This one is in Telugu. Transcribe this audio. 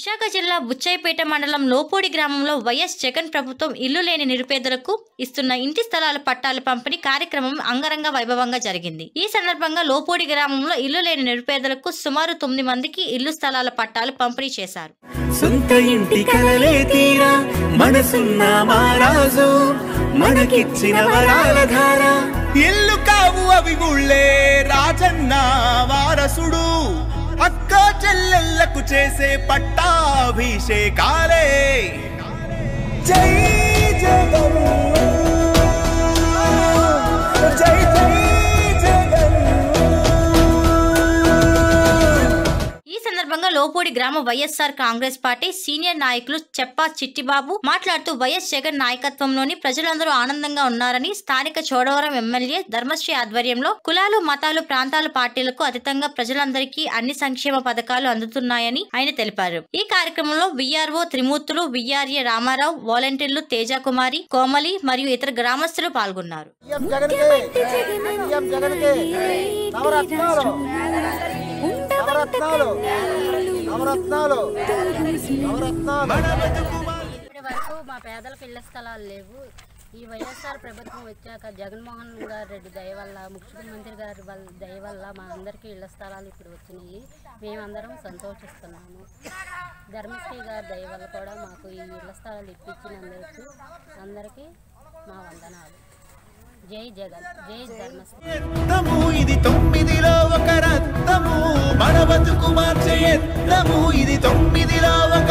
విశాఖ జిల్లా బుచ్చయ్యపేట మండలం లోపూడి గ్రామంలో వైఎస్ జగన్ ప్రభుత్వం ఇల్లు లేని నిరుపేదలకు ఇస్తున్న ఇంటి స్థలాల పట్టాల పంపిణీ కార్యక్రమం అంగరంగ వైభవంగా జరిగింది। ఈ సందర్భంగా లోపూడి గ్రామంలో ఇల్లు లేని నిరుపేదలకు సుమారు 9 మందికి ఇల్లు స్థలాల పట్టాలు పంపిణీ చేశారు। సొంత ఇంటి కలలే తీరా మనసున్న మారాజు మనకిచ్చిన వరాల ధార ఇల్లు కావు అవి గుళ్ళే రాజన్న వారసుడు అక్క చెల్లెళ్లకు చేసే పట్టాభిషేకాలే జై జగన్ జై జై జగన్। ఈ సందర్భంగా లోపూడి గ్రామ వైఎస్ఆర్ కాంగ్రెస్ పార్టీ సీనియర్ నాయకులు చెప్పా చిట్టిబాబు మాట్లాడుతూ వైఎస్ జగన్ నాయకత్వంలోని ప్రజలందరూ ఆనందంగా ఉన్నారని, స్థానిక చోడవరం ఎమ్మెల్యే ధర్మశ్రీ ఆధ్వర్యంలో కులాలు మతాలు ప్రాంతాల పార్టీలకు అతీతంగా ప్రజలందరికీ అన్ని సంక్షేమ పథకాలు అందుతున్నాయని ఆయన తెలిపారు। ఈ కార్యక్రమంలో విఆర్ఓ త్రిమూర్తులు, విఆర్ఏ రామారావు, వాలంటీర్లు తేజకుమారి, కోమలి మరియు ఇతర గ్రామస్తులు పాల్గొన్నారు। ఇప్పటి వరకు మా పేదలకు ఇళ్ల స్థలాలు లేవు। ఈ వైఎస్ఆర్ ప్రభుత్వం వచ్చాక జగన్మోహన్ రెడ్డి దయ వల్ల, ముఖ్యమంత్రి గారి దయ వల్ల మా అందరికీ ఇళ్ల స్థలాలు ఇప్పుడు వచ్చినాయి। మేమందరం సంతోషిస్తున్నాము। ధర్మశ్రీ గారి దయ వల్ల కూడా మాకు ఈ ఇళ్ల స్థలాలు ఇప్పించినందుకు అందరికీ మా వందనాలు। జై జగన్, జై ధర్మశ్రీ। ఇది 9లో ఒక రత్నము మన బతుకు మార్చే యత్నము, ఇది 9లో ఒక